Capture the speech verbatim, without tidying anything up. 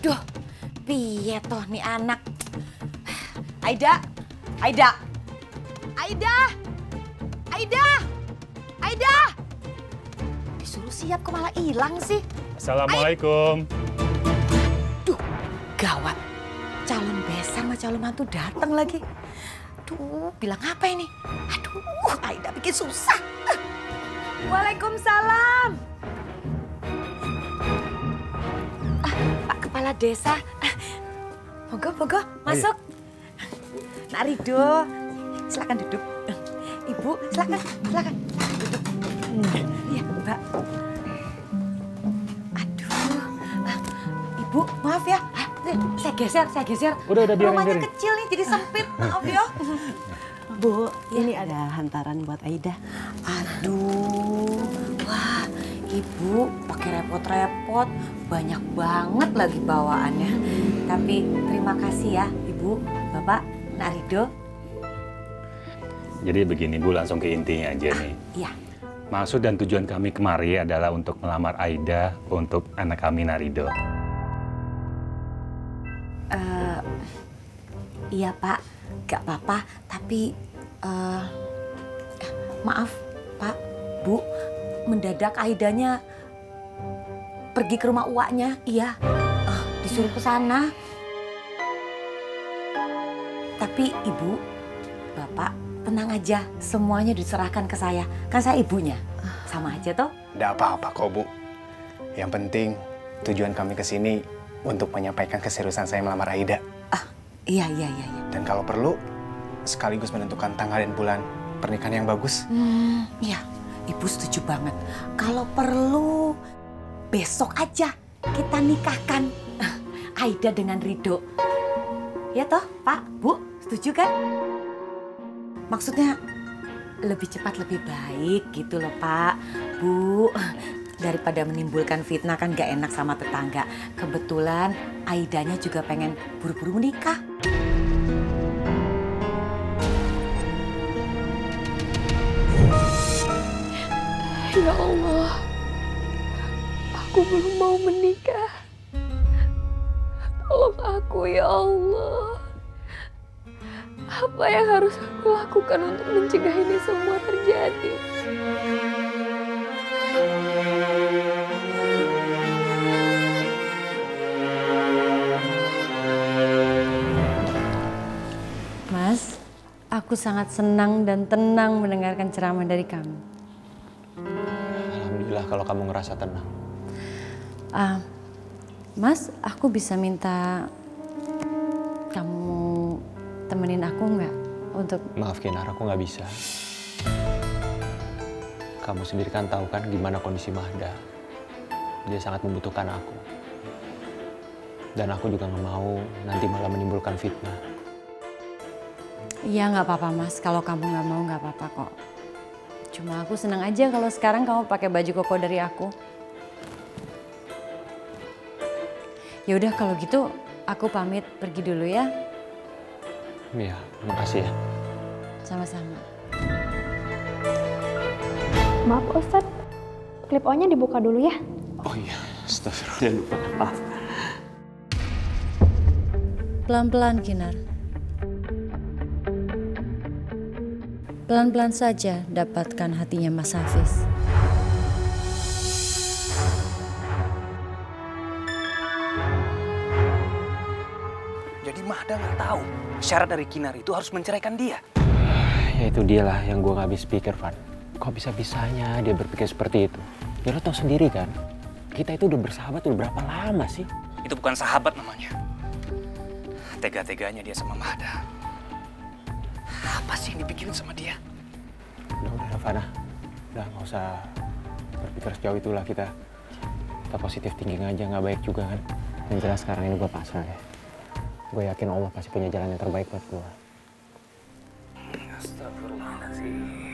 Aduh, piye toh nih anak. Aida, Aida, Aida, Aida, Aida. Disuruh siap kok malah hilang sih. Assalamualaikum. Duh, gawat. Calon besan sama calon mantu datang lagi. Duh, bilang apa ini? Aduh, Aida bikin susah. Waalaikumsalam. Ah, Pak Kepala Desa. Ah, moga, moga, masuk. Oh, iya. Nak Rido, silakan duduk. Ibu, silakan, silakan duduk. Iya, Mbak. Aduh, ah, Ibu, maaf ya. Ah, saya geser, saya geser. Udah, udah biarin, Rumahnya biarin. kecil nih, jadi sempit. Maaf ya. Bu, ini ada hantaran buat Aida. Aduh, wah, Ibu pakai repot-repot, banyak banget lagi bawaannya. Tapi terima kasih ya, Ibu, Bapak, Nak Rido. Jadi begini Bu, langsung ke intinya aja nih. Iya. Maksud dan tujuan kami kemari adalah untuk melamar Aida untuk anak kami Narido. Uh, iya Pak, gak apa-apa, tapi uh, maaf Pak, Bu, mendadak Aidanya pergi ke rumah uaknya, iya, uh, disuruh ke sana. Tapi Ibu, Bapak, tenang aja, semuanya diserahkan ke saya. Kan saya ibunya, sama aja toh? Nggak apa-apa kok Bu. Yang penting tujuan kami ke sini untuk menyampaikan keseriusan saya melamar Aida. Ah, iya, iya, iya. iya. Dan kalau perlu, sekaligus menentukan tanggal dan bulan pernikahan yang bagus. Hmm, iya, Ibu setuju banget. Kalau perlu, besok aja kita nikahkan Aida dengan Rido. Ya toh, Pak, Bu, setuju kan? Maksudnya lebih cepat lebih baik gitu loh Pak, Bu. Daripada menimbulkan fitnah kan gak enak sama tetangga. Kebetulan Aidanya juga pengen buru-buru menikah. Ya Allah, aku belum mau menikah. Tolong aku ya Allah. Apa yang harus aku lakukan untuk mencegah ini semua terjadi? Mas, aku sangat senang dan tenang mendengarkan ceramah dari kamu. Alhamdulillah kalau kamu ngerasa tenang. Ah, Mas, aku bisa minta kamu temenin aku nggak untuk... Maaf Kinar, aku nggak bisa. Kamu sendiri kan tahu kan gimana kondisi Mahda. Dia sangat membutuhkan aku. Dan aku juga nggak mau nanti malah menimbulkan fitnah. Iya nggak apa-apa Mas, kalau kamu nggak mau nggak apa-apa kok. Cuma aku senang aja kalau sekarang kamu pakai baju koko dari aku. Ya udah kalau gitu aku pamit pergi dulu ya. Iya, terima kasih ya. Sama-sama. Maaf Ustadz, klip O-nya dibuka dulu ya. Oh iya, astagfirullah, lupa. Maaf. Pelan-pelan Kinar. Pelan-pelan saja dapatkan hatinya Mas Hafiz. Jadi Mahda nggak tahu syarat dari Kinar itu harus menceraikan dia. Ya itu dialah yang gue nggak habis pikir, Van. Kok bisa-bisanya dia berpikir seperti itu? Ya lo tau sendiri kan, kita itu udah bersahabat udah berapa lama sih? Itu bukan sahabat namanya. Tega-teganya dia sama Mahda. Apa sih yang dipikirin sama dia? Udah, udah, Ravana. Udah, nggak usah berpikir sejauh itulah kita. Kita positif thinking aja, nggak baik juga kan. Yang jelas sekarang ini gue pasrah ya. Gue yakin Allah pasti punya jalan yang terbaik buat gue. Astagfirullahaladzim.